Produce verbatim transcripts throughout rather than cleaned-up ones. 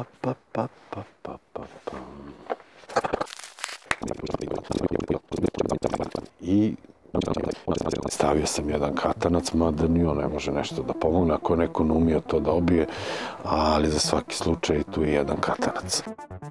pa, pa, pa, pa, pa, pa, pa. I stavio sam jedan katanac, mada ni on ne može nešto da pomogne, ako neko ne umije to da obije, ali za svaki slučaj tu je jedan katanac.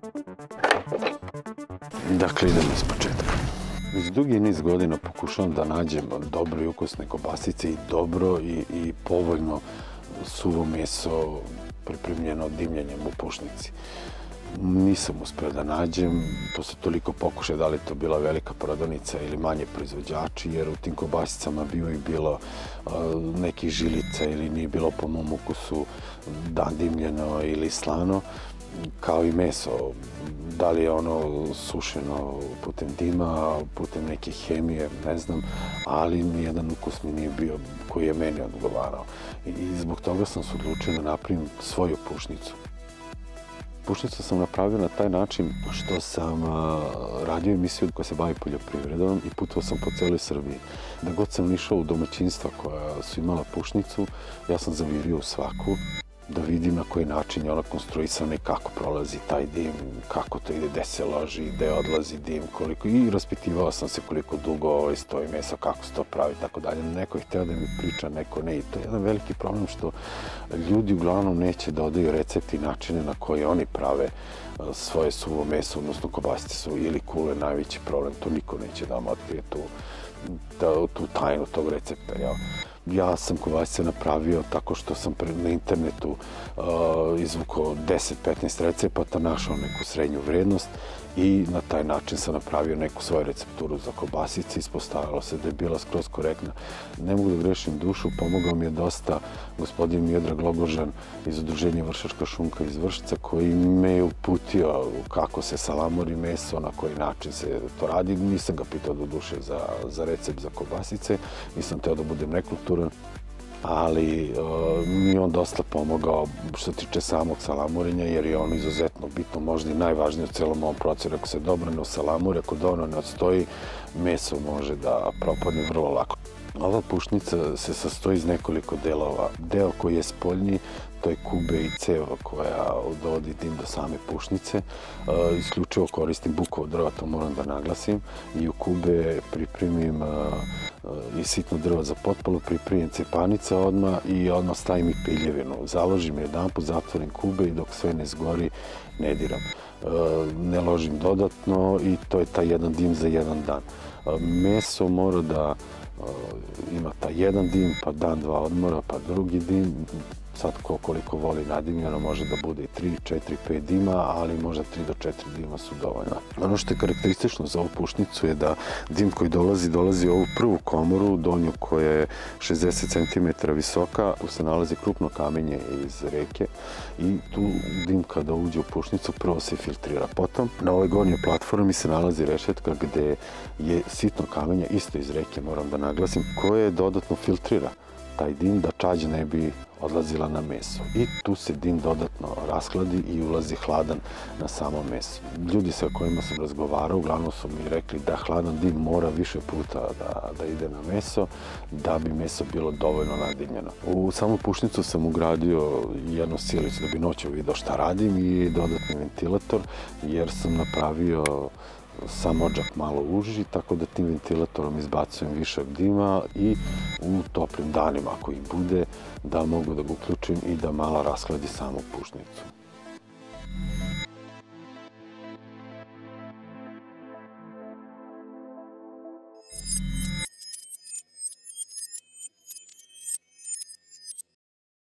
Dakle, idemo iz početka. Već dugi niz godina pokušavam da nađem dobro i ukusne kobasice i dobro i, i povoljno suvo meso pripremljeno dimljenjem u pušnici. Nisam uspeo da nađem, posle toliko pokušaja, da li to bila velika prodavnica ili manje proizvođači, jer u tim kobasicama bio i bilo uh, nekih žilica ili nije bilo po mom ukusu da dimljeno ili slano, kao i meso. Da li je ono sušeno putem dima, putem neke hemije, ne znam, ali nijedan ukus mi nije bio koji je meni odgovarao. I zbog toga sam se odlučio da napravim svoju pušnicu. Pušnicu sam napravio na taj način što sam radio emisiju koja se bavi poljoprivredom i putovao sam po celoj Srbiji. Da god sam išao u domaćinstva koja su imala pušnicu, ja sam zavirio u svaku da vidim na koji način je ona konstruisana i kako prolazi taj dim, kako to ide, gde se loži, gde odlazi dim, koliko, i raspitivao sam se koliko dugo stoji meso, kako se to pravi, tako dalje. Neko je hteo da mi priča, neko ne, i to je jedan veliki problem što ljudi uglavnom neće da odaju recepti i načine na koje oni prave svoje suvo meso, odnosno kobasice su ili kule najveći problem, to niko neće da vam otkrije tu, tu tajnu tog recepta, jel? Ja sam kobasice napravio tako što sam na internetu uh, izvukao deset do petnaest recepata, našao neku srednju vrednost i na taj način sam napravio neku svoju recepturu za kobasice. Ispostavilo se da je bila skroz korektna. Ne mogu da grešim dušu, pomogao mi je dosta gospodin Miodrag Logožan iz Udruženja Vršačka šunka iz Vršca, koji me je uputio kako se salamuri meso, na koji način se to radi. Nisam ga pitao do duše za, za recept za kobasice, nisam teo da budem nekulturan, ali uh, mi je on dosta pomogao što tiče samog salamurenja, jer je ono izuzetno bitno, možda i najvažnije u celom ovom procesu. Ako se dobro ne osalamuri, ako dovoljno ne odstoji, meso može da propadne vrlo lako. Ova pušnica se sastoji iz nekoliko delova. Deo koji je spoljni, to je kube i ceva koja dovodi dim do same pušnice. E, isključivo koristim bukovo drva, to moram da naglasim. I u kube pripremim e, i sitno drvo za potpalu, pripremim cepanice odmah i odmah stavim i piljevinu. Založim jedanput, zatvorim kube i dok sve ne zgori ne diram. E, ne ložim dodatno i to je taj jedan dim za jedan dan. E, meso mora da ima taj jedan dim, pa dan, dva odmora, pa drugi dim. Sad ko koliko voli nadimljeno, može da bude i tri, četiri, pet dima, ali možda tri do četiri dima su dovoljna. Ono što je karakteristično za ovu pušnicu je da dim koji dolazi, dolazi u ovu prvu komoru, donju koja je šezdeset centimetara visoka. Tu se nalazi krupno kamenje iz reke i tu dim kada uđe u pušnicu prvo se filtrira. Potom na ovoj gornjoj platformi se nalazi rešetka gde je sitno kamenje, isto iz reke moram da naglasim, koje dodatno filtrira taj dim da čađa ne bi odlazila na meso. I tu se dim dodatno raskladi i ulazi hladan na samo meso. Ljudi sa kojima sam razgovarao uglavnom su mi rekli da hladan dim mora više puta da, da ide na meso da bi meso bilo dovoljno nadimljeno. U samu pušnicu sam ugradio jednu silicu da bi noću video šta radim i dodatni ventilator, jer sam napravio sam odžak malo uži, tako da tim ventilatorom izbacujem višak dima i u toplim danima, ako ih bude, da mogu da ga uključim i da malo raskladi samu pušnicu.